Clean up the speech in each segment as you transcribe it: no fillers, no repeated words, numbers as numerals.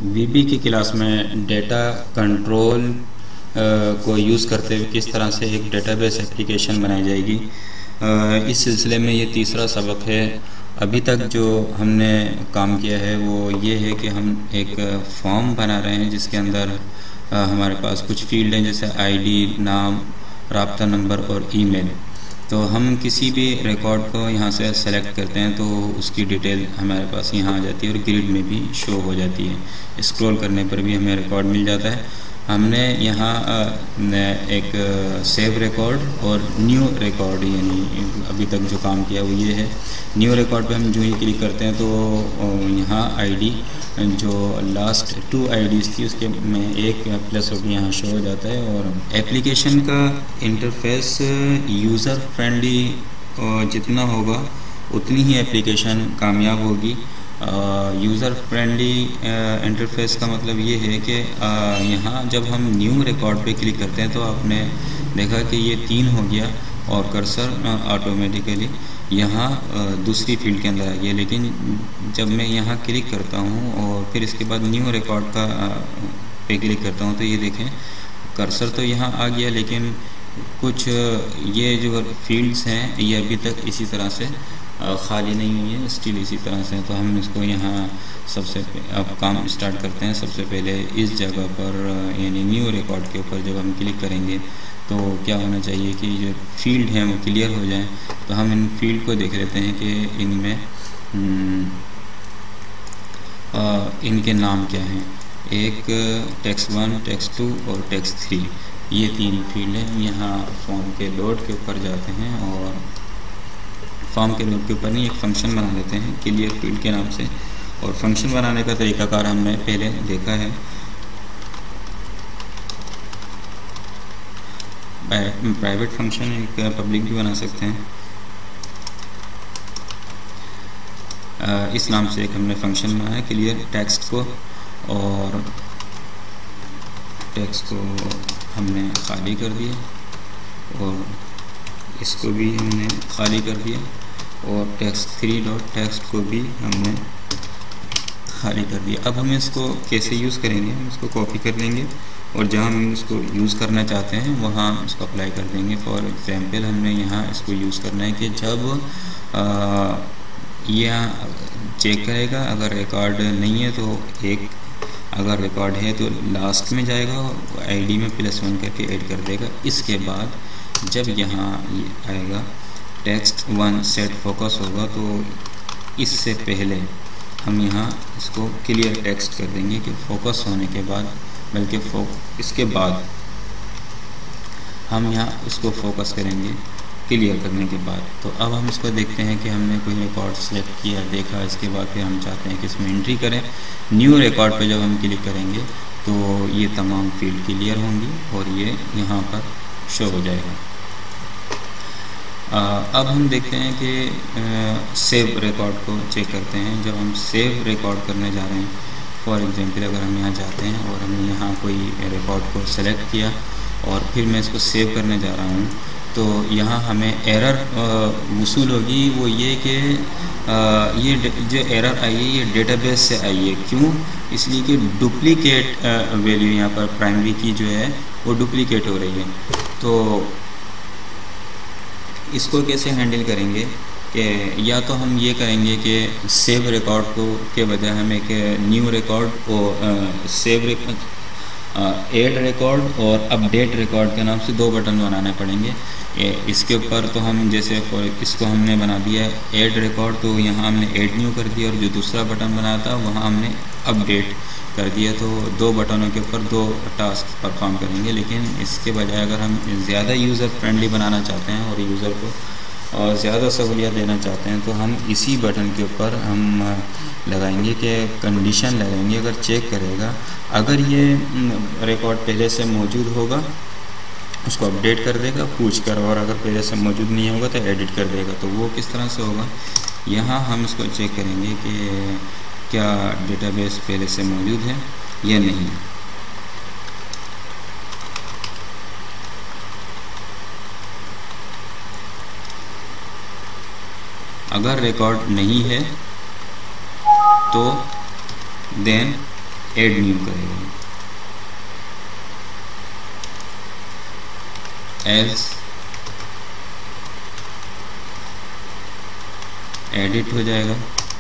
वीबी की क्लास में data control को यूज़ करते हुए किस तरह से एक डेटाबेस एप्लीकेशन बनाई जाएगी, इस सिलसिले में ये तीसरा सबक है। अभी तक जो हमने काम किया है वो ये है कि हम एक फॉर्म बना रहे हैं जिसके अंदर हमारे पास कुछ फील्ड हैं जैसे आईडी, नाम, राब्ता नंबर और ईमेल। तो हम किसी भी रिकॉर्ड को यहाँ से सेलेक्ट करते हैं तो उसकी डिटेल हमारे पास यहाँ आ जाती है और ग्रिड में भी शो हो जाती है। स्क्रॉल करने पर भी हमें रिकॉर्ड मिल जाता है। हमने यहाँ एक सेव रिकॉर्ड और न्यू रिकॉर्ड, यानी अभी तक जो काम किया वो ये है। न्यू रिकॉर्ड पे हम जो ही क्लिक करते हैं तो यहाँ आईडी जो लास्ट 2 आईडीज़ थी उसके में एक प्लस होकर यहाँ शो हो जाता है। और एप्लीकेशन का इंटरफेस यूज़र फ्रेंडली जितना होगा उतनी ही एप्लीकेशन कामयाब होगी। यूज़र फ्रेंडली इंटरफेस का मतलब ये है कि यहाँ जब हम न्यू रिकॉर्ड पे क्लिक करते हैं तो आपने देखा कि ये 3 हो गया और कर्सर ऑटोमेटिकली यहाँ दूसरी फील्ड के अंदर आ गया। लेकिन जब मैं यहाँ क्लिक करता हूँ और फिर इसके बाद न्यू रिकॉर्ड का पे क्लिक करता हूँ तो ये देखें कर्सर तो यहाँ आ गया, लेकिन कुछ ये जो फील्ड्स हैं ये अभी तक इसी तरह से खाली नहीं हुई है, स्टिल इसी तरह से। तो हम इसको यहाँ अब काम स्टार्ट करते हैं। सबसे पहले इस जगह पर यानी न्यू रिकॉर्ड के ऊपर जब हम क्लिक करेंगे तो क्या होना चाहिए कि जो फील्ड हैं वो क्लियर हो जाएं। तो हम इन फील्ड को देख लेते हैं कि इनमें इनके नाम क्या हैं। एक टेक्स्ट 1, टेक्स्ट 2 और टेक्स्ट 3, ये 3 फील्ड हैं। हम यहाँ फॉर्म के लोड के ऊपर जाते हैं और फॉर्म के लोड के ऊपर नहीं एक फ़ंक्शन बना लेते हैं क्लियर फील्ड के नाम से। और फंक्शन बनाने का तरीकाकार हमने पहले देखा है। प्राइवेट फंक्शन एक पब्लिक भी बना सकते हैं। इस नाम से एक हमने फंक्शन बनाया क्लियर टेक्स्ट को, और टेक्स्ट को हमने खाली कर दिया और इसको भी हमने खाली कर दिया और टेक्स्ट 3 डॉट टेक्स्ट को भी हमने खाली कर दिया। अब हम इसको कैसे यूज़ करेंगे, हम इसको कॉपी कर लेंगे और जहाँ हम इसको यूज़ करना चाहते हैं वहाँ इसको अप्लाई कर देंगे। फॉर एग्ज़ाम्पल हमने यहाँ इसको यूज़ करना है कि जब यह चेक करेगा, अगर रिकॉर्ड नहीं है तो एक, अगर रिकॉर्ड है तो लास्ट में जाएगा और आईडी में +1 करके ऐड कर देगा। इसके बाद जब यहाँ आएगा टेक्स्ट 1 सेट फोकस होगा तो इससे पहले हम यहाँ इसको क्लियर टेक्स्ट कर देंगे कि फोकस होने के बाद, बल्कि इसके बाद हम यहाँ इसको फोकस करेंगे क्लियर करने के बाद। तो अब हम इसको देखते हैं कि हमने कोई रिकॉर्ड सेलेक्ट किया, देखा, इसके बाद फिर हम चाहते हैं कि इसमें एंट्री करें। न्यू रिकॉर्ड पर जब हम क्लिक करेंगे तो ये तमाम फील्ड क्लियर होंगी और ये यहाँ पर शो हो जाएगा। अब हम देखते हैं कि सेव रिकॉर्ड को चेक करते हैं। जब हम सेव रिकॉर्ड करने जा रहे हैं, फॉर एग्जांपल अगर हम यहाँ जाते हैं और हमने यहाँ कोई रिकॉर्ड को सेलेक्ट किया और फिर मैं इसको सेव करने जा रहा हूँ तो यहाँ हमें एरर वसूल होगी। वो ये कि ये जो एरर आई है ये डेटाबेस से आई है। क्यों? इसलिए कि डुप्लीकेट वैल्यू यहाँ पर प्राइमरी की जो है वो डुप्लीकेट हो रही है। तो इसको कैसे हैंडल करेंगे कि या तो हम ये करेंगे कि सेव रिकॉर्ड को के बजाय हम एक न्यू रिकॉर्ड को सेव ऐड रिकॉर्ड और अपडेट रिकॉर्ड के नाम से 2 बटन बनाने पड़ेंगे। इसके ऊपर तो हम जैसे इसको हमने बना दिया ऐड रिकॉर्ड, तो यहाँ हमने ऐड न्यू कर दिया और जो दूसरा बटन बनाया था वहाँ हमने अपडेट कर दिया। तो 2 बटनों के ऊपर 2 टास्क परफॉर्म करेंगे। लेकिन इसके बजाय अगर हम ज़्यादा यूज़र फ्रेंडली बनाना चाहते हैं और यूज़र को और ज़्यादा सहूलियत देना चाहते हैं तो हम इसी बटन के ऊपर हम लगाएंगे कि कंडीशन लगाएंगे। अगर चेक करेगा, अगर ये रिकॉर्ड पहले से मौजूद होगा उसको अपडेट कर देगा पूछ कर, और अगर पहले से मौजूद नहीं होगा तो एडिट कर देगा। तो वो किस तरह से होगा, यहाँ हम इसको चेक करेंगे कि क्या डेटाबेस पहले से मौजूद है या नहीं। अगर रिकॉर्ड नहीं है तो देन ऐड न्यू करेगा, एल्स एडिट हो जाएगा।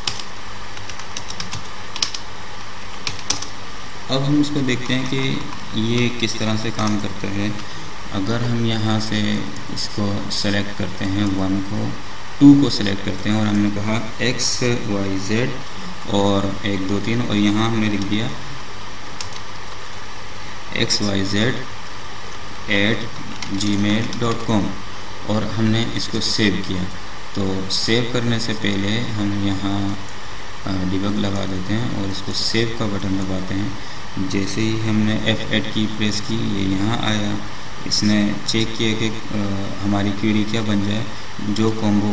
अब हम इसको देखते हैं कि ये किस तरह से काम करता है। अगर हम यहाँ से इसको सेलेक्ट करते हैं 1 को, 2 को सेलेक्ट करते हैं और हमने कहा XYZ और 1 2 3 और यहाँ हमने लिख दिया xyz@gmail.com और हमने इसको सेव किया। तो सेव करने से पहले हम यहाँ डिबग लगा देते हैं और इसको सेव का बटन दबाते हैं। जैसे ही हमने F8 की प्रेस की, ये यहाँ आया, इसने चेक किया कि हमारी क्वेरी क्या बन जाए, जो combo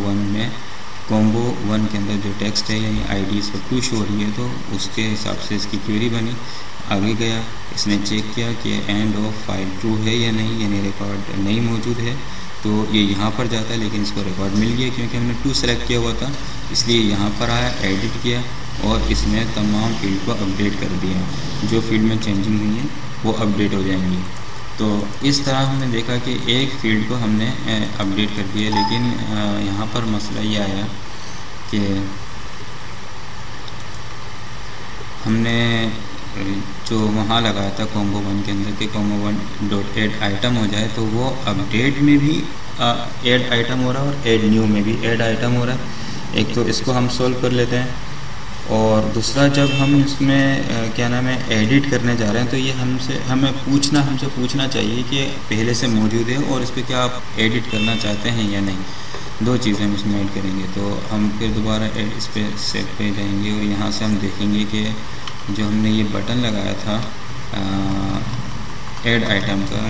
1 के अंदर जो टेक्स्ट है यानी ID इस पर पुश हो रही है, तो उसके हिसाब से इसकी क्वेरी बनी। आगे गया, इसने चेक किया कि एंड ऑफ फाइल ट्रू है या नहीं, यानी रिकॉर्ड नहीं मौजूद है, तो ये यहाँ पर जाता है, लेकिन इसको रिकॉर्ड मिल गया क्योंकि हमने 2 सेलेक्ट किया हुआ था, इसलिए यहाँ पर आया, एडिट किया और इसमें तमाम फील्ड को अपडेट कर दिया। जो फील्ड में चेंजिंग हुई है वो अपडेट हो जाएंगी। तो इस तरह हमने देखा कि एक फील्ड को हमने अपडेट कर दिया, लेकिन यहाँ पर मसला ये आया कि हमने जो वहाँ लगाया था combo 1 के अंदर के combo 1.add आइटम हो जाए, तो वो अपडेट में भी ऐड आइटम हो रहा है और ऐड न्यू में भी ऐड आइटम हो रहा है। एक तो इसको हम सोल्व कर लेते हैं, और दूसरा जब हम इसमें क्या नाम है एडिट करने जा रहे हैं, तो ये हमसे पूछना चाहिए कि पहले से मौजूद है और इस पर क्या आप एडिट करना चाहते हैं या नहीं। 2 चीज़ें हम इसमें ऐड करेंगे। तो हम फिर दोबारा इस पर सेव पे जाएंगे और यहाँ से हम देखेंगे कि जो हमने ये बटन लगाया था ऐड आइटम का,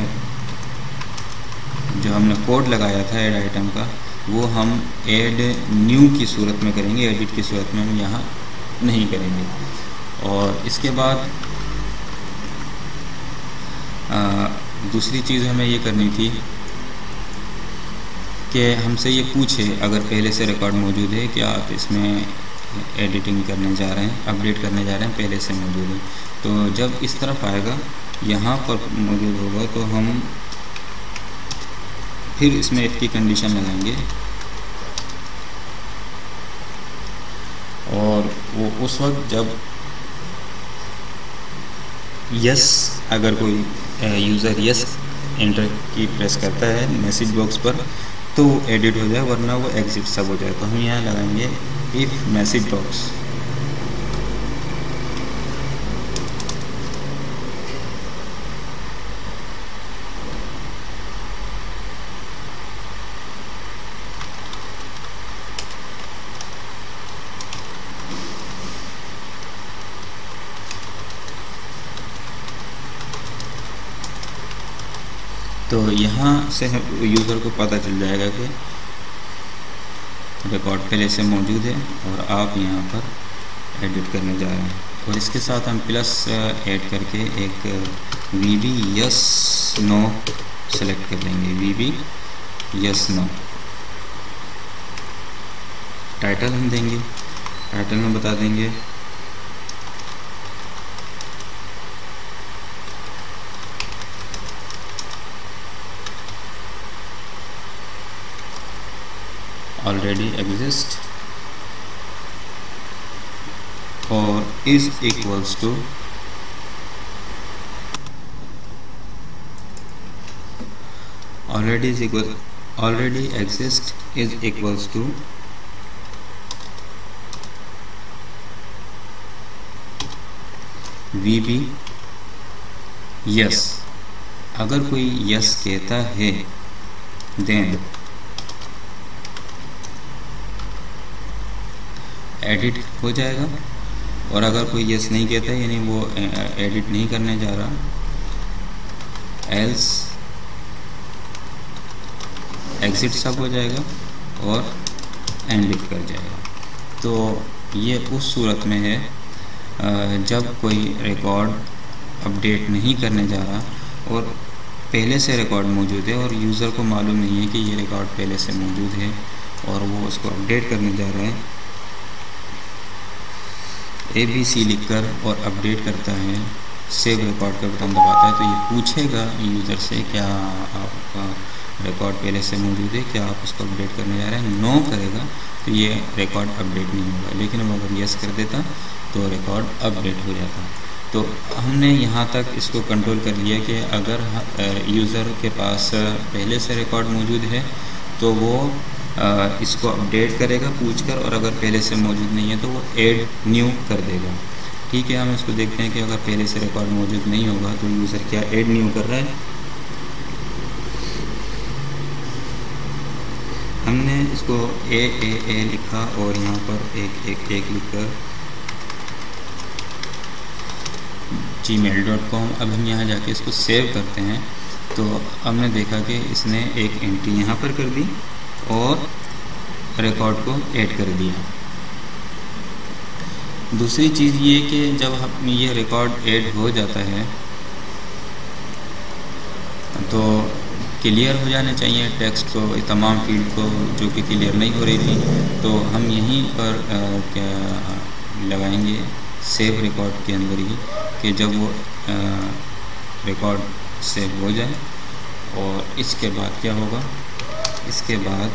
जो हमने कोड लगाया था ऐड आइटम का, वो हम ऐड न्यू की सूरत में करेंगे, एडिट की सूरत में हम यहाँ नहीं करेंगे। और इसके बाद दूसरी चीज़ हमें ये करनी थी कि हमसे ये पूछे, अगर पहले से रिकॉर्ड मौजूद है क्या आप इसमें एडिटिंग करने जा रहे हैं, अपडेट करने जा रहे हैं, पहले से मौजूद है। तो जब इस तरफ आएगा, यहाँ पर मौजूद होगा, तो हम फिर इसमें इफ की कंडीशन लगाएंगे और वो उस वक्त जब यस, अगर कोई यूज़र यस एंटर की प्रेस करता है मैसेज बॉक्स पर, तो वो एडिट हो जाए, वरना वो एग्जिट सब हो जाए। तो हम यहाँ लगाएंगे इफ मैसेज बॉक्स तो यहाँ से यूज़र को पता चल जाएगा कि रिकॉर्ड पहले से मौजूद है और आप यहाँ पर एडिट करने जा रहे हैं। और इसके साथ हम प्लस ऐड करके एक VB यस नो सेलेक्ट कर लेंगे, VB यस नो। टाइटल हम देंगे, टाइटल में बता देंगे already exist or is equals to already exist is equals to VB yes। अगर कोई yes कहता है then एडिट हो जाएगा, और अगर कोई यस नहीं कहता है यानी वो एडिट नहीं करने जा रहा, एल्स एग्जिट सब हो जाएगा और एंडिट कर जाएगा। तो ये उस सूरत में है जब कोई रिकॉर्ड अपडेट नहीं करने जा रहा और पहले से रिकॉर्ड मौजूद है और यूज़र को मालूम नहीं है कि ये रिकॉर्ड पहले से मौजूद है और वो उसको अपडेट करने जा रहा है। ABC लिखकर और अपडेट करता है, सेव रिकॉर्ड का बटन दबाता है, तो ये पूछेगा यूज़र से क्या आपका रिकॉर्ड पहले से मौजूद है, क्या आप उसको अपडेट करने जा रहे हैं। नो करेगा तो ये रिकॉर्ड अपडेट नहीं होगा, लेकिन अब अगर यस कर देता तो रिकॉर्ड अपडेट हो जाता। तो हमने यहाँ तक इसको कंट्रोल कर लिया कि अगर यूज़र के पास पहले से रिकॉर्ड मौजूद है तो वो इसको अपडेट करेगा पूछकर, और अगर पहले से मौजूद नहीं है तो वो ऐड न्यू कर देगा। ठीक है, हम इसको देखते हैं कि अगर पहले से रिकॉर्ड मौजूद नहीं होगा तो यूज़र क्या ऐड न्यू कर रहा है। हमने इसको ए लिखा और यहाँ पर एक लिखकर gmail.com। अब हम यहाँ जाके इसको सेव करते हैं तो हमने देखा कि इसने एक एंट्री यहाँ पर कर दी और रिकॉर्ड को ऐड कर दिया। दूसरी चीज़ ये कि जब हम ये रिकॉर्ड ऐड हो जाता है तो क्लियर हो जाने चाहिए टेक्स्ट को, तमाम फील्ड को जो कि क्लियर नहीं हो रही थी। तो हम यहीं पर क्या लगाएंगे सेव रिकॉर्ड के अंदर ही कि जब वो रिकॉर्ड सेव हो जाए, और इसके बाद क्या होगा, इसके बाद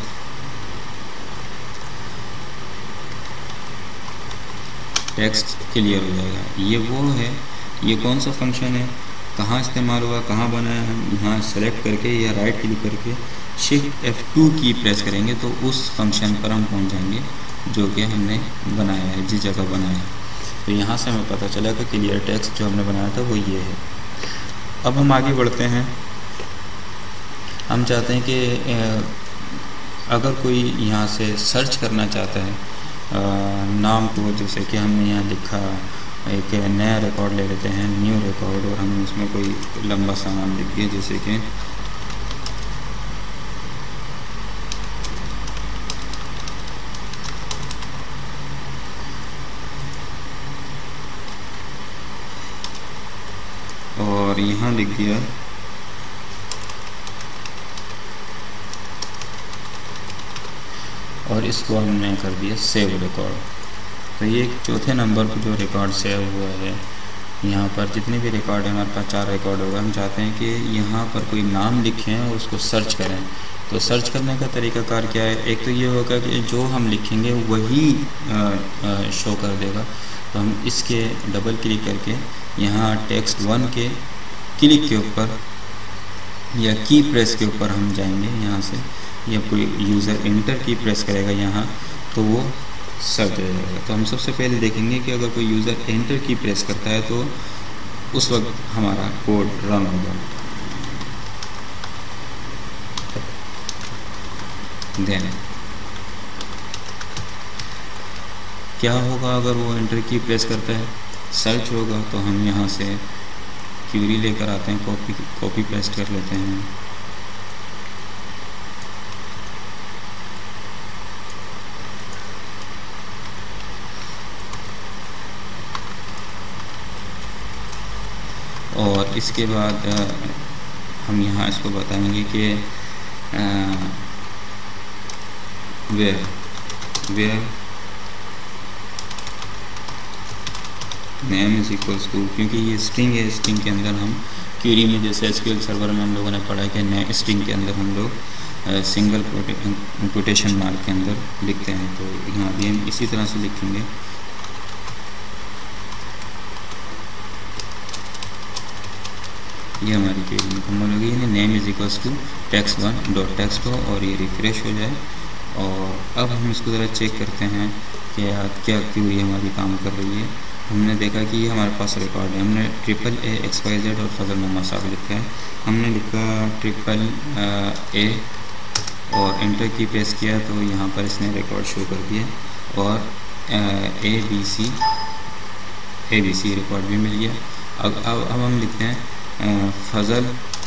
टेक्स्ट क्लियर हो जाएगा। ये वो है, ये कौन सा फंक्शन है, कहाँ इस्तेमाल हुआ, कहाँ बनाया, हम यहाँ सेलेक्ट करके या राइट क्लिक करके शिफ्ट F2 की प्रेस करेंगे तो उस फंक्शन पर हम पहुँच जाएंगे जो कि हमने बनाया है, जिस जगह बनाया है। तो यहाँ से हमें पता चला कि क्लियर टेक्स्ट जो हमने बनाया था वो ये है। अब हम आगे बढ़ते हैं। हम चाहते हैं कि अगर कोई यहाँ से सर्च करना चाहता है नाम को, जैसे कि हमने यहाँ लिखा एक नया रिकॉर्ड ले लेते हैं, न्यू रिकॉर्ड, और हम इसमें कोई लंबा सा नाम लिख दिए जैसे कि और यहाँ लिख दिया और इसको हमने कर दिया सेव रिकॉर्ड। तो ये चौथे नंबर पर जो रिकॉर्ड सेव हुआ है, यहाँ पर जितने भी रिकॉर्ड है, हमारे पास 4 रिकॉर्ड होगा। हम चाहते हैं कि यहाँ पर कोई नाम लिखें और उसको सर्च करें। तो सर्च करने का तरीकाकार क्या है, एक तो ये होगा कि जो हम लिखेंगे वही शो कर देगा। तो हम इसके डबल क्लिक करके यहाँ टेक्स्ट 1 के क्लिक के ऊपर या की प्रेस के ऊपर हम जाएंगे यहाँ से, या कोई यूज़र इंटर की प्रेस करेगा यहाँ तो वो सर्च हो जाएगा। तो हम सबसे पहले देखेंगे कि अगर कोई यूज़र एंटर की प्रेस करता है तो उस वक्त हमारा कोड रन होगा। देन क्या होगा अगर वो एंटर की प्रेस करता है, सर्च होगा। तो हम यहाँ से क्यूरी लेकर आते हैं, कॉपी पेस्ट कर लेते हैं। और इसके बाद हम यहाँ इसको बताएंगे कि where name is equals to, क्योंकि ये स्ट्रिंग है, स्ट्रिंग के अंदर हम क्वेरी में जैसे एसक्यूएल सर्वर में हम लोगों ने पढ़ा कि नए स्ट्रिंग के अंदर हम लोग सिंगल कोटेशन मार्क के अंदर लिखते हैं। तो यहाँ भी हम इसी तरह से लिखेंगे। ये हमारी क्वेरी मुकम्मल होगी। Name is equals to text1 dot text हो और ये रिफ्रेश हो जाए। और अब हम इसको ज़रा चेक करते हैं कि क्या क्वेरी हमारी काम कर रही है। हमने देखा कि ये हमारे पास रिकॉर्ड है। हमने AAA XYZ और फजल मोहम्मद साहब लिखा है। हमने लिखा AAA और एंटर की प्रेस किया तो यहाँ पर इसने रिकॉर्ड शो कर दिया और ABC रिकॉर्ड भी मिल गया। अब हम लिखते हैं फजल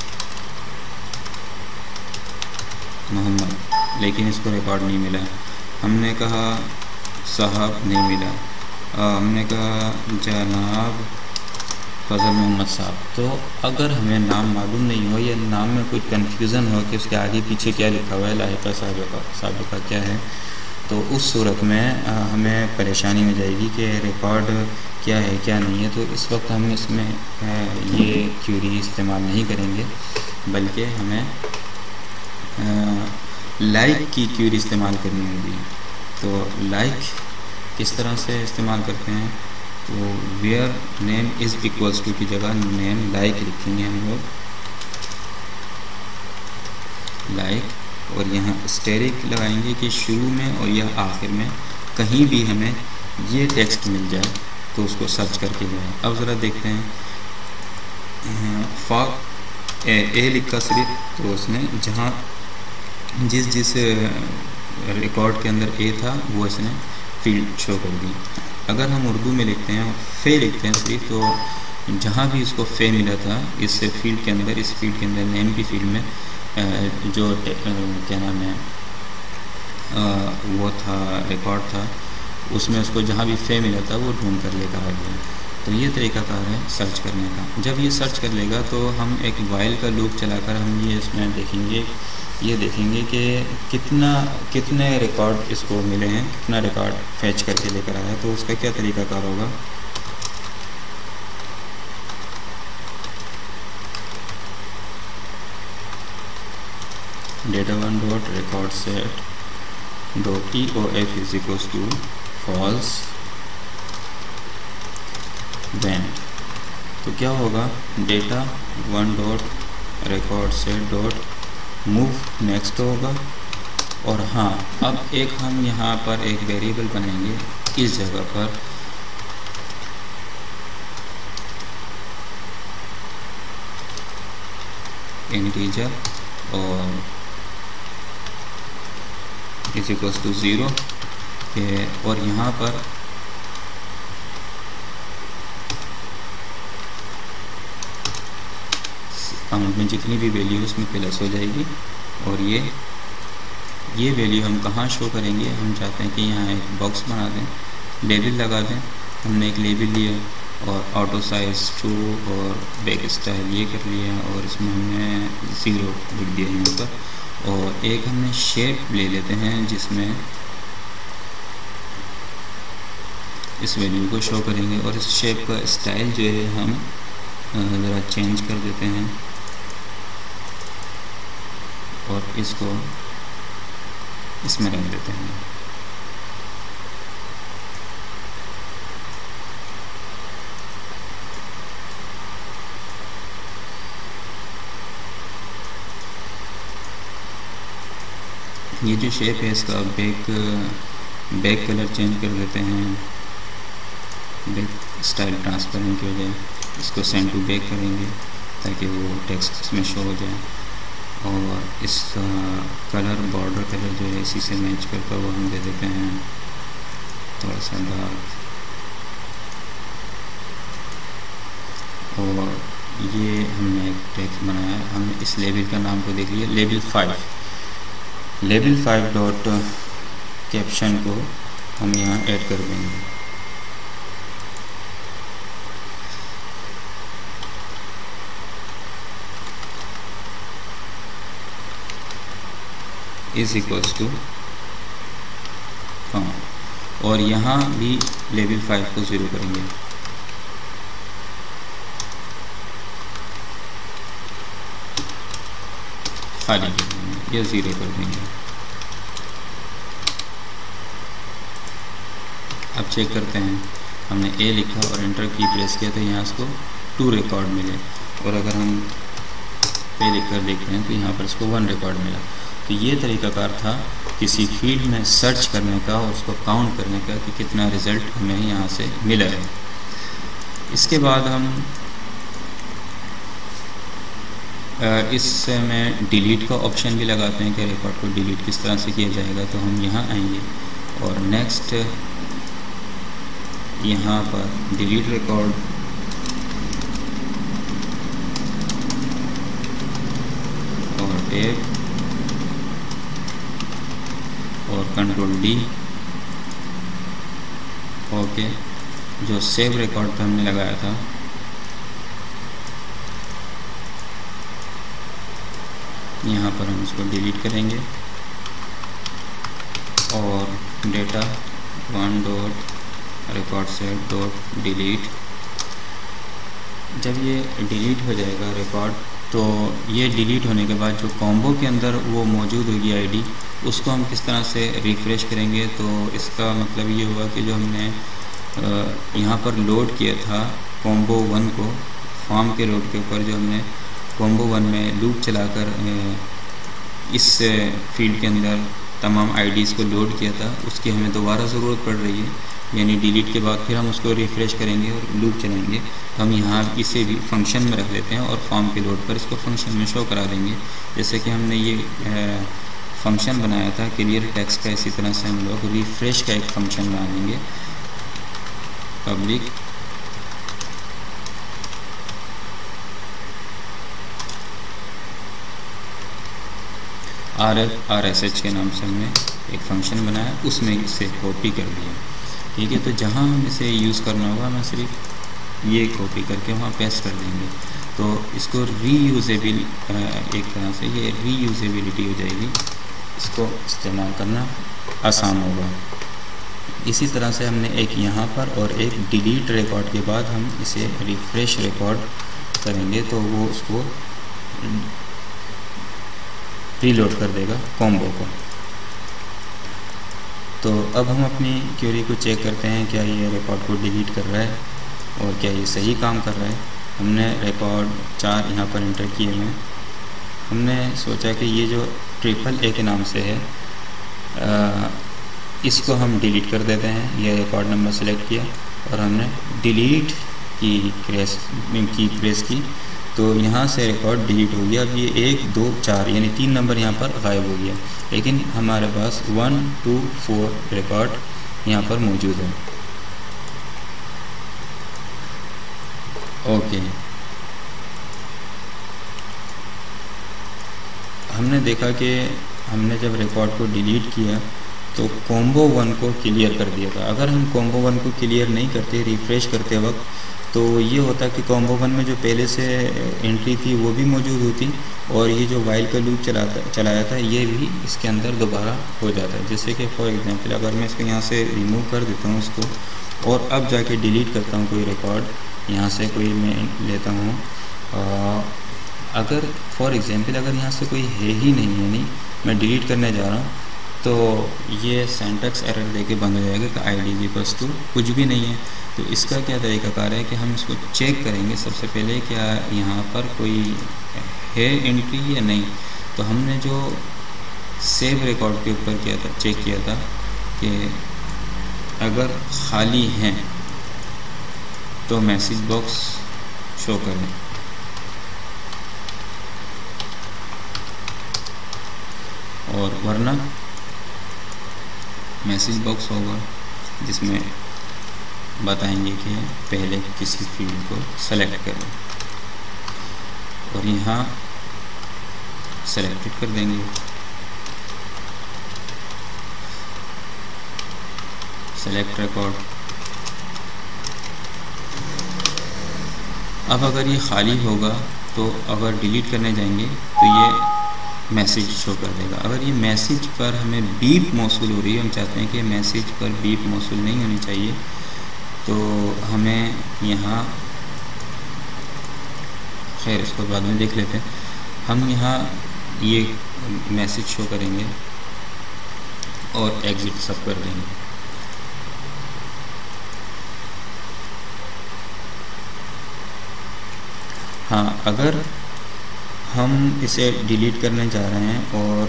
मोहम्मद, लेकिन इसको रिकॉर्ड नहीं मिला। हमने कहा साहब, नहीं मिला। हमने कहा जनाब फजल मोहम्मद साहब। तो अगर हमें नाम मालूम नहीं हो या नाम में कोई कन्फ्यूज़न हो कि उसके आगे पीछे क्या लिखा हुआ है, लाहिका साबिका क्या है, तो उस सूरत में हमें परेशानी हो जाएगी कि रिकॉर्ड क्या है क्या नहीं है। तो इस वक्त हम इसमें ये क्यूरी इस्तेमाल नहीं करेंगे, बल्कि हमें लाइक की क्यूरी इस्तेमाल करनी होगी। तो लाइक किस तरह से इस्तेमाल करते हैं, तो where name is equals to की जगह नेम लाइक लिखेंगे हम लोग, लाइक, और यहाँ स्टेरिक लगाएंगे कि शुरू में और या आखिर में कहीं भी हमें ये टेक्स्ट मिल जाए तो उसको सर्च करके जाए। अब ज़रा देखते हैं, फॉर ए लिखा सिर्फ, तो उसने जहाँ जिस रिकॉर्ड के अंदर ए था वो इसने फील्ड शो कर दी। अगर हम उर्दू में लिखते हैं फे लिखते हैं सिर्फ, तो जहाँ भी उसको फे मिला था इस फील्ड के अंदर, इस फील्ड के अंदर नेम की फील्ड में जो क्या नाम है वो था, रिकॉर्ड था, उसमें उसको जहाँ भी फे मिला था वो ढूंढ कर लेकर आ गया। तो ये तरीकाकार है सर्च करने का। जब ये सर्च कर लेगा तो हम एक वाइल का लूप चलाकर हम ये इसमें देखेंगे, ये देखेंगे कि कितने रिकॉर्ड इसको मिले हैं, कितना रिकॉर्ड फैच करके लेकर आया है। तो उसका क्या तरीकाकार होगा, data1 dot record set dot EOF is equals to false when. तो क्या होगा, data1 dot record set dot move next होगा। और हाँ, अब एक हम यहाँ पर एक वेरिएबल बनाएंगे इस जगह पर, इंटीजर, और इज इक्वल्स टू 0 के, और यहाँ पर काउंट में जितनी भी वैल्यू उसमें प्लस हो जाएगी। और ये वैल्यू हम कहाँ शो करेंगे, हम चाहते हैं कि यहाँ एक बॉक्स बना दें, लेबल लगा दें। हमने एक लेबल लिया और ऑटो साइज शो और बैक स्टाइल ये कर लिया, और इसमें हमने 0 लिख दिया यहाँ पर। और एक हमने शेप ले लेते हैं जिसमें इस वैल्यू को शो करेंगे, और इस शेप का स्टाइल जो है हम ज़रा चेंज कर देते हैं, और इसको इसमें रख देते हैं। ये जो शेप है इसका बैक कलर चेंज कर देते हैं, बैक स्टाइल ट्रांसपेरेंट हो जाए, इसको सेंड टू बैक करेंगे ताकि वो टेक्स्ट इसमें शो हो जाए। और इसका कलर, बॉर्डर कलर जो है इसी से मैच करता हुआ हम दे देते हैं थोड़ा सा डार्क। और ये हमने एक टेक्स्ट बनाया, हमने इस लेबल का नाम को देख लिया, लेबल 5 डॉट कैप्शन को हम यहाँ ऐड कर देंगे। इज इक्वल्स टू, हाँ, और यहाँ भी लेवल 5 को 0 करेंगे। खाली कर देंगे या 0 कर देंगे। अब चेक करते हैं, हमने ए लिखा और एंटर की प्रेस किया तो यहाँ इसको 2 रिकॉर्ड मिले, और अगर हम पे लिख कर देखते हैं तो यहाँ पर इसको 1 रिकॉर्ड मिला। तो ये तरीकाकार था किसी फील्ड में सर्च करने का और उसको काउंट करने का कि कितना रिज़ल्ट हमें यहाँ से मिला है। इसके बाद हम इसमें डिलीट का ऑप्शन भी लगाते हैं कि रिकॉर्ड को डिलीट किस तरह से किया जाएगा। तो हम यहाँ आएंगे और नेक्स्ट यहाँ पर डिलीट रिकॉर्ड, और टैब और कंट्रोल D, ओके। जो सेव रिकॉर्ड पर हमने लगाया था यहाँ पर हम इसको डिलीट करेंगे और data 1 dot record set dot delete. जब ये डिलीट हो जाएगा रिकॉर्ड, तो ये डिलीट होने के बाद जो कॉम्बो के अंदर वो मौजूद होगी आईडी, उसको हम किस तरह से रिफ़्रेश करेंगे। तो इसका मतलब ये हुआ कि जो हमने यहाँ पर लोड किया था कॉम्बो 1 को, फॉर्म के लोड के ऊपर जो हमने कॉम्बो 1 में लूप चलाकर इस फील्ड के अंदर तमाम आईडीज़ को लोड किया था, उसकी हमें दोबारा ज़रूरत पड़ रही है। यानी डिलीट के बाद फिर हम उसको रिफ़्रेश करेंगे और लूप चलाएंगे। तो हम यहाँ इसे भी फंक्शन में रख देते हैं और फॉर्म के लोड पर इसको फंक्शन में शो करा देंगे। जैसे कि हमने ये फंक्शन बनाया था क्लियर टेक्स्ट का, इसी तरह से हम लोग रिफ़्रेश का एक फंक्शन बना देंगे। पब्लिक RSH के नाम से हमने एक फंक्शन बनाया, उसमें इसे कॉपी कर दिया। ठीक है, तो जहाँ हम इसे यूज़ करना होगा हमें सिर्फ ये कॉपी करके वहाँ पेस्ट कर देंगे। तो इसको रीयूजेबल, एक तरह से ये रीयूजेबिलिटी हो जाएगी, इसको इस्तेमाल करना आसान होगा। इसी तरह से हमने एक यहाँ पर और एक डिलीट रिकॉर्ड के बाद हम इसे रिफ़्रेश रिकॉर्ड करेंगे, तो वो उसको रीलोड कर देगा कॉम्बो को। तो अब हम अपनी क्वेरी को चेक करते हैं, क्या ये रिकॉर्ड को डिलीट कर रहा है और क्या ये सही काम कर रहा है। हमने रिकॉर्ड 4 यहाँ पर इंटर किए हैं। हमने सोचा कि ये जो AAA के नाम से है, इसको हम डिलीट कर देते हैं। ये रिकॉर्ड नंबर सेलेक्ट किया और हमने डिलीट की प्रेस की, तो यहाँ से रिकॉर्ड डिलीट हो गया। अब ये 1 2 4 यानी 3 नंबर यहाँ पर गायब हो गया, लेकिन हमारे पास 1 2 4 रिकॉर्ड यहाँ पर मौजूद है। ओके, हमने देखा कि हमने जब रिकॉर्ड को डिलीट किया तो कॉम्बो 1 को क्लियर कर दिया था। अगर हम कॉम्बो 1 को क्लियर नहीं करते रिफ़्रेश करते वक्त, तो ये होता कि कॉम्बो 1 में जो पहले से एंट्री थी वो भी मौजूद होती और ये जो वाइल का लूप चलाया था ये भी इसके अंदर दोबारा हो जाता है। जैसे कि फॉर एग्जांपल अगर मैं इसको यहाँ से रिमूव कर देता हूँ इसको, और अब जाके डिलीट करता हूँ कोई रिकॉर्ड, यहाँ से कोई मैं लेता हूँ, अगर फॉर एग्जांपल अगर यहाँ से कोई है ही नहीं, यानी मैं डिलीट करने जा रहा हूँ, तो ये सिंटैक्स एरर देके बंद हो जाएगा कि आईडी की बस तो कुछ भी नहीं है। तो इसका क्या तरीकाकार है कि हम इसको चेक करेंगे सबसे पहले, क्या यहाँ पर कोई है एंट्री या नहीं। तो हमने जो सेव रिकॉर्ड के ऊपर किया था, चेक किया था कि अगर खाली हैं तो मैसेज बॉक्स शो करें, और वरना मैसेज बॉक्स होगा जिसमें बताएंगे कि पहले किसी फील्ड को सेलेक्ट करें, और यहाँ सेलेक्टेड कर देंगे। Select record. अब अगर ये खाली होगा तो अगर डिलीट करने जाएंगे तो ये मैसेज शो कर देगा। अगर ये मैसेज पर हमें बीप मौसूल हो रही है, हम चाहते हैं कि मैसेज पर बीप मौसूल नहीं होनी चाहिए, तो हमें यहाँ, खैर इसको बाद में देख लेते हैं, हम यहाँ ये मैसेज शो करेंगे और एग्जिट सब कर देंगे। हाँ, अगर हम इसे डिलीट करने जा रहे हैं और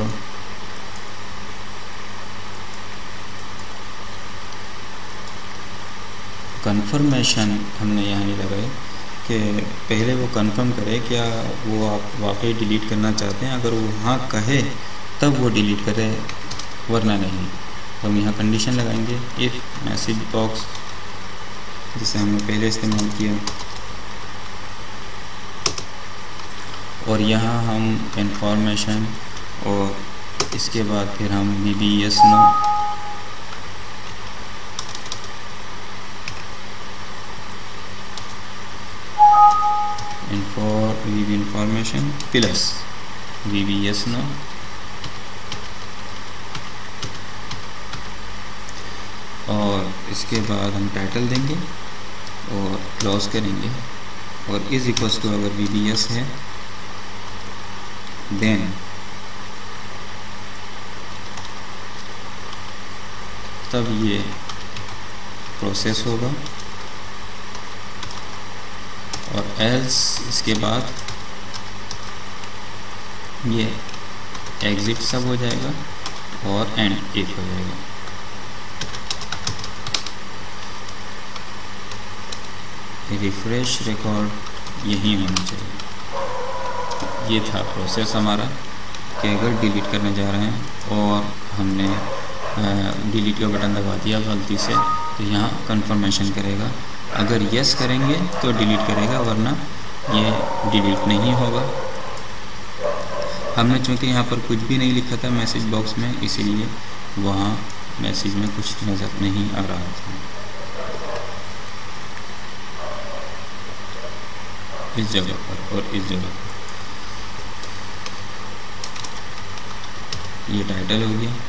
कंफर्मेशन हमने यहाँ नहीं लगाई कि पहले वो कंफर्म करे क्या वो आप वाकई डिलीट करना चाहते हैं। अगर वो हाँ कहे तब वो डिलीट करे, वरना नहीं। तो हम यहाँ कंडीशन लगाएंगे, इफ़ मैसेज बॉक्स जिसे हमने पहले इस्तेमाल किया, और यहाँ हम इंफॉर्मेशन और इसके बाद फिर हम VB6 no VB information plus VB6 no और इसके बाद हम टाइटल देंगे और क्लोज करेंगे और इज इक्वल्स टू अगर VBS है देन तब ये प्रोसेस होगा और एल्स इसके बाद ये एग्जिट सब हो जाएगा और एंड इफ हो जाएगा। रिफ्रेश रिकॉर्ड यही होना चाहिए। ये था प्रोसेस हमारा कि अगर डिलीट करने जा रहे हैं और हमने डिलीट का बटन दबा दिया गलती से तो यहाँ कंफर्मेशन करेगा, अगर यस करेंगे तो डिलीट करेगा वरना ये डिलीट नहीं होगा। हमने चूँकि यहाँ पर कुछ भी नहीं लिखा था मैसेज बॉक्स में, इसीलिए वहाँ मैसेज में कुछ नज़र नहीं आ रहा था। इस जगह पर और इस जगह पर ये टाइटल हो गया।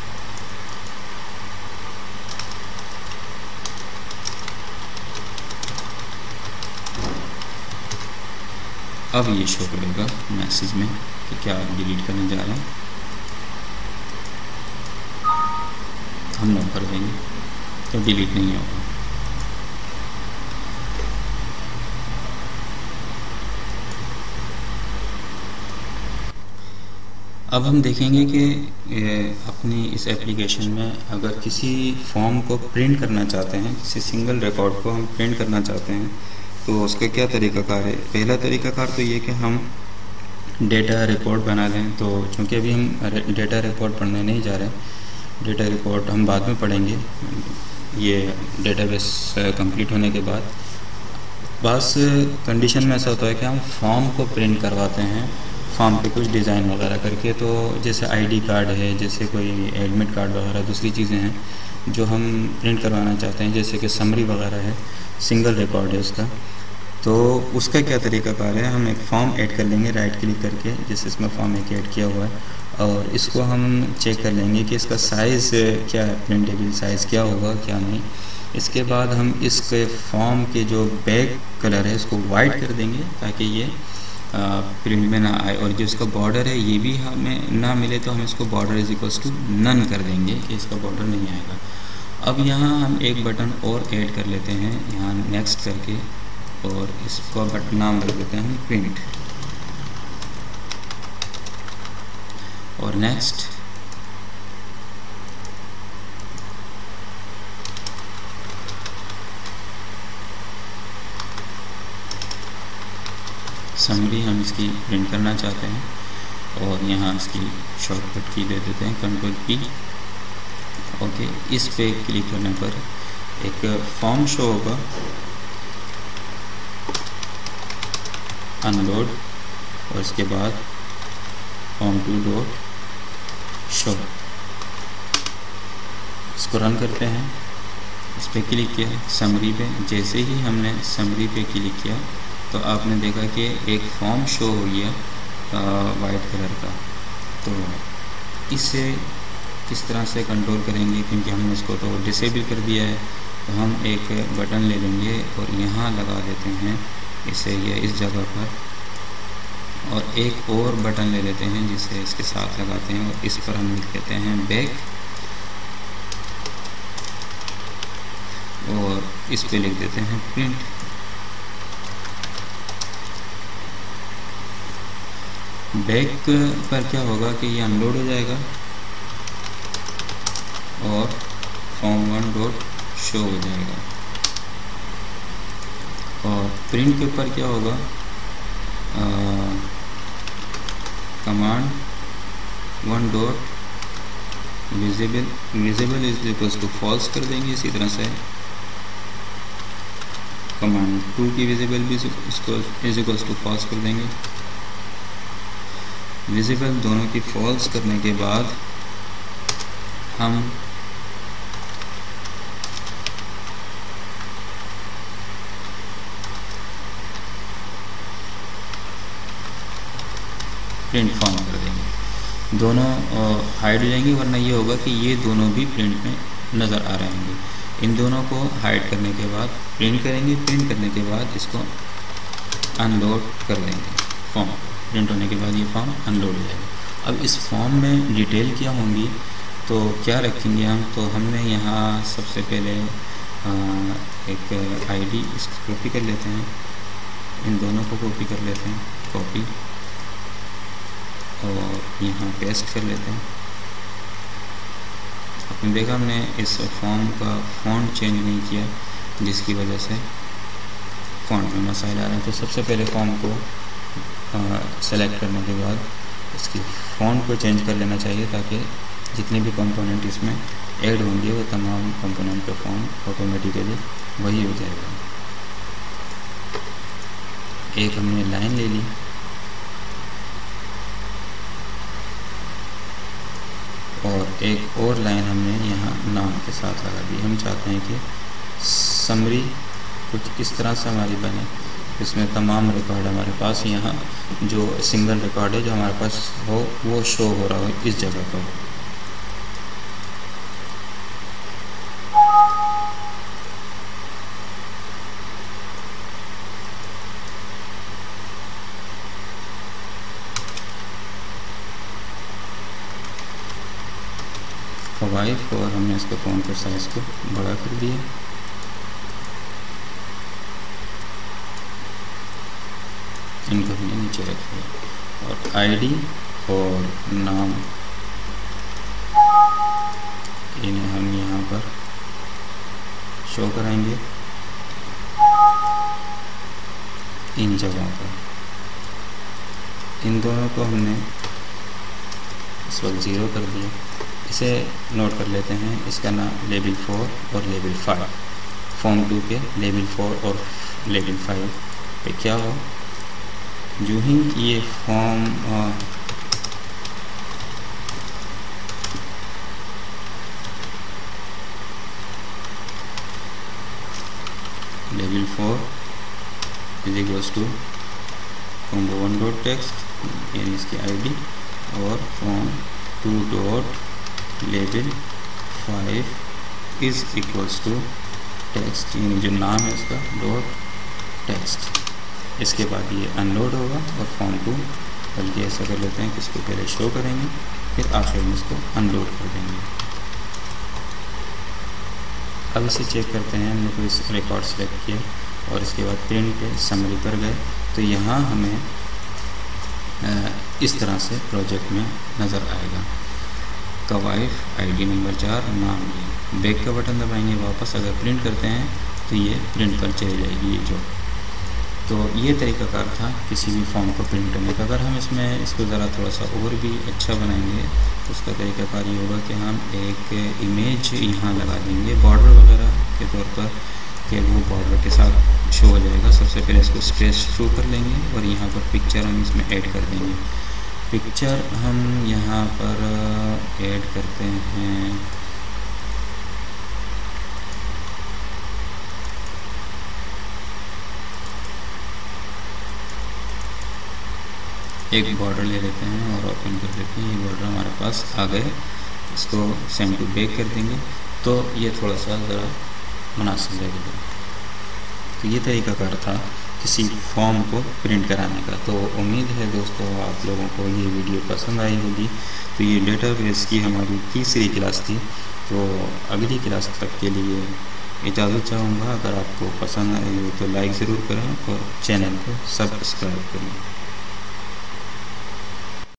अब ये शो करेगा मैसेज में कि क्या आप डिलीट करने जा रहे हैं। हम नो कर देंगे तो डिलीट नहीं होगा। अब हम देखेंगे कि अपनी इस एप्लीकेशन में अगर किसी फॉर्म को प्रिंट करना चाहते हैं, किसी सिंगल रिकॉर्ड को हम प्रिंट करना चाहते हैं तो उसका क्या तरीक़ाकार है। पहला तरीक़ाकार तो ये कि हम डेटा रिपोर्ट बना लें। तो चूँकि अभी हम डेटा रिपोर्ट पढ़ने नहीं जा रहे, डेटा रिपोर्ट हम बाद में पढ़ेंगे ये डेटाबेस कंप्लीट होने के बाद। बस कंडीशन में ऐसा होता है कि हम फॉर्म को प्रिंट करवाते हैं, फॉर्म पे कुछ डिज़ाइन वगैरह करके। तो जैसे आईडी कार्ड है, जैसे कोई एडमिट कार्ड वगैरह दूसरी चीज़ें हैं जो हम प्रिंट करवाना चाहते हैं, जैसे कि समरी वगैरह है, सिंगल रिकॉर्ड है उसका। तो उसका क्या तरीक़ाकार है, हम एक फॉर्म ऐड कर लेंगे राइट क्लिक करके, जैसे इसमें फॉर्म एक ऐड किया हुआ है, और इसको हम चेक कर लेंगे कि इसका साइज़ क्या है, प्रिंटेबल साइज़ क्या होगा क्या नहीं। इसके बाद हम इसके फॉर्म के जो बैक कलर है इसको वाइट कर देंगे ताकि ये प्रिंट में ना आए, और जो इसका बॉर्डर है ये भी हमें ना मिले तो हम इसको border is equals to none कर देंगे कि इसका बॉर्डर नहीं आएगा। अब यहाँ हम एक बटन और ऐड कर लेते हैं यहाँ नेक्स्ट करके, और इसका बटन नाम रख देते हैं हम प्रिंट और नेक्स्ट। समरी हम इसकी प्रिंट करना चाहते हैं और यहाँ इसकी शॉर्टकट की दे देते हैं Ctrl+P। ओके, इस पे क्लिक करने पर एक फॉर्म शो होगा, अनलोड, और इसके बाद फॉर्म 2 डॉट शो। इसको रन करते हैं। इस पर क्लिक किया समरी पे, जैसे ही हमने समरी पे क्लिक किया तो आपने देखा कि एक फॉर्म शो हो गया वाइट कलर का। तो इसे किस तरह से कंट्रोल करेंगे, क्योंकि हमने इसको तो डिसेबल कर दिया है, तो हम एक बटन ले लेंगे और यहाँ लगा देते हैं इसे ये इस जगह पर, और एक और बटन ले लेते हैं जिसे इसके साथ लगाते हैं और इस पर हम लिख देते हैं बैक, और इस पे लिख देते हैं प्रिंट। बैक पर क्या होगा कि ये अनलोड हो जाएगा और फॉर्म 1 डॉट शो हो जाएगा, और प्रिंट के ऊपर क्या होगा, command 1 dot visible is equals to false कर देंगे। इसी तरह से कमांड 2 की विजिबल भी इज इक्वल्स टू फॉल्स कर देंगे। विजिबल दोनों की फॉल्स करने के बाद हम प्रिंट फॉर्म कर देंगे। दोनों हाइड हो जाएंगे, वरना ये होगा कि ये दोनों भी प्रिंट में नज़र आ रहे होंगे। इन दोनों को हाइड करने के बाद प्रिंट करेंगे। प्रिंट करने के बाद इसको अनलोड कर देंगे। फॉर्म प्रिंट होने के बाद ये फॉर्म अनलोड हो जाएगा। अब इस फॉर्म में डिटेल क्या होंगी तो क्या रखेंगे हम, तो हमने यहाँ सबसे पहले एक आईडी इसको कॉपी कर लेते हैं, इन दोनों को कॉपी कर लेते हैं, कॉपी और यहाँ पेस्ट कर लेते हैं। आपने देखा हमने इस फॉर्म का फ़ॉन्ट चेंज नहीं किया, जिसकी वजह से फ़ॉन्ट में मसाइल आ रहे हैं। तो सबसे पहले फॉर्म को सेलेक्ट करने के बाद इसकी फ़ॉन्ट को चेंज कर लेना चाहिए, ताकि जितने भी कंपोनेंट इसमें ऐड होंगे वो तमाम कंपोनेंट का फ़ॉन्ट ऑटोमेटिकली वही हो जाएगा। एक हमने लाइन ले ली और एक और लाइन हमने यहाँ नाम के साथ लगा दी। हम चाहते हैं कि समरी कुछ इस तरह से हमारी बने, इसमें तमाम रिकॉर्ड हमारे पास यहाँ जो सिंगल रिकॉर्ड है जो हमारे पास हो वो शो हो रहा हो इस जगह पर। वाइफ और हमने इसके फ़ॉन्ट के साइज़ को बड़ा कर दिया। इनको हमने नीचे रख दिया और आईडी और नाम इन्हें हम यहाँ पर शो कराएंगे इन जगहों पर। इन दोनों को हमने इस वक्त 0 कर दिया। इसे नोट कर लेते हैं, इसका नाम लेवल 4 और लेवल 5, फॉर्म 2 के लेवल 4 और लेवल 5 पे क्या हो, जो ही ये form level 4 is equals to combo 1 dot text यानी इसकी आईडी और form 2 dot level 5 is equals to text यानी जो नाम है इसका डॉट टेक्स्ट। इसके बाद ये अनलोड होगा और फॉर्म 2 बल्कि ऐसा कर लेते हैं कि इसको पहले शो करेंगे फिर आखिर में इसको अनलोड कर देंगे। अब इसे चेक करते हैं, हमने कोई रिकॉर्ड सेलेक्ट किया और इसके बाद प्रिंट पे समरी पर गए तो यहाँ हमें इस तरह से प्रोजेक्ट में नज़र आएगा। कवाइफ आईडी नंबर 4 नाम ये बैक का बटन दबाएंगे, वापस अगर प्रिंट करते हैं तो ये प्रिंट पर चली जाएगी ये जो। तो ये तरीकाकार था किसी भी फॉर्म को प्रिंट करने का। अगर हम इसको ज़रा थोड़ा सा और भी अच्छा बनाएंगे तो उसका तरीकाकार ये होगा कि हम एक इमेज यहाँ लगा देंगे बॉर्डर वगैरह के तौर पर कि वो बॉर्डर के साथ शो हो जाएगा। सबसे पहले इसको स्ट्रेच थ्रू कर लेंगे और यहाँ पर पिक्चर हम इसमें ऐड कर देंगे। पिक्चर हम यहाँ पर ऐड करते हैं एक बॉर्डर ले लेते हैं और ओपन कर देते हैं। ये बॉर्डर हमारे पास आ गए, इसको सेंड टू बैक कर देंगे तो ये थोड़ा सा ज़रा मुनासिब लगेगा। तो ये तरीकाकार था किसी फॉर्म को प्रिंट कराने का। तो उम्मीद है दोस्तों आप लोगों को ये वीडियो पसंद आई होगी। तो ये डेटाबेस की हमारी तीसरी क्लास थी। तो अगली क्लास तक के लिए इजाज़त चाहूँगा। अगर आपको पसंद आई हो तो लाइक ज़रूर करें और चैनल को सब्सक्राइब करें।